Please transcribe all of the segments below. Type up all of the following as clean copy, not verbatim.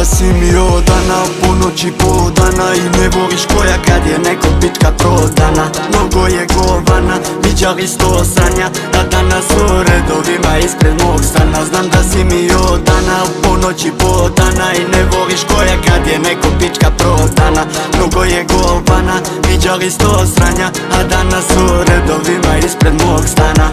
da si mi odana, u ponoći podana i ne voliš koja kad je neko pička prodana. Mnogo je govana, viđali sto sranja, a danas u redovima ispred mog stana. Znam da si mi odana, u ponoći podana i ne voliš koja kad je neko pička prodana. Mnogo je govana, viđali sto sranja, a danas u redovima ispred mog stana.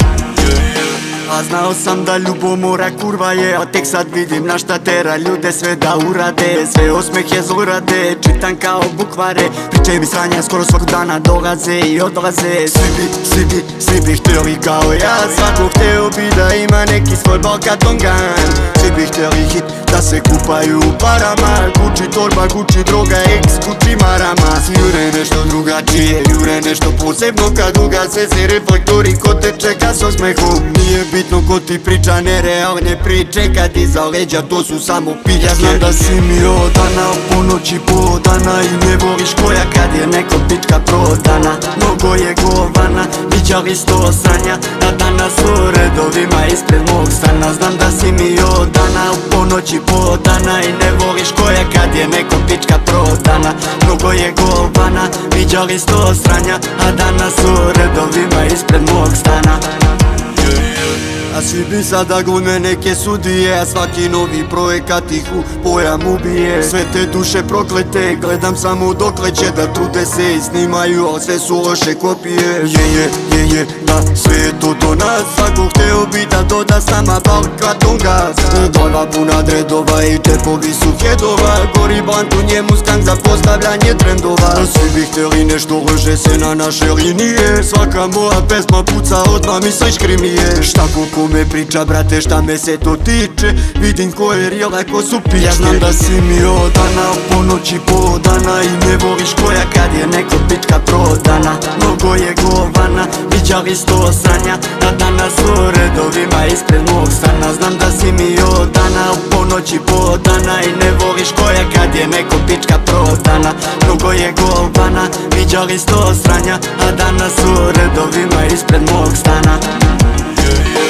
A znao sam da ljubomora kurva je, a tek sad vidim na šta tera ljude sve da urade. Sve osmehe zlurade, čitam kao bukvare, priče mi sranja skoro svakog dana dolaze i odlaze. Svi bi htjeli kao ja, svako hteo bi da ima neki svoj balkatongan. Svi bi htjeli hit da se kupaju u parama, Gucci torba, Gucci droga, ex Gucci marama. Svi jure nešto drugačije, jure nešto posebno, kad ugase se reflektori ko te čeka s osmehom. Nije bitno ko ti priča nerealne priče, kad iza leđa to su samo pičke. Ja znam da si mi odana, u ponoći podana i ne voliš koja kad je neko pička prodana. Mnogo je govana, viđali sto sranja, a danas u redovima ispred mog stana. Znam da si mi odana, u ponoći podana i ne voliš koja kad je neko pička prodana. Mnogo je govana, viđali sto sranja, a danas u redovima ispred mog stana. A svi bi sada glune neke sudije, a svaki novi projekat ih u pojam ubije. Sve te duše proklete, gledam samo dokle će da trude se i snimaju, al sve su loše kopije. Da sve je to do nas, svako hteo bi da doda s nama balkaton gas. Glava puna dredova i džepovi su hedova, gori blant u njemu skank za postavljanje trendova. Svi bi hteli nešto, lože se na naše linije, svaka moja pesma puca odmah mi sve škrimije. Šta ko me priča brate, šta me se to tiče, vidim ko je real, a ko su pičke. Ja znam da si mi odana, u ponoći podana i ne voliš koja kad je neko pička prodana. Mnogo je govana, viđali sto sranja, a danas u redovima ispred mog stana. Znam da si mi odana, u ponoći podana i ne voliš koja kad je neko pička prodana. Mnogo je govana, viđali sto sranja, a danas u redovima ispred mog stana.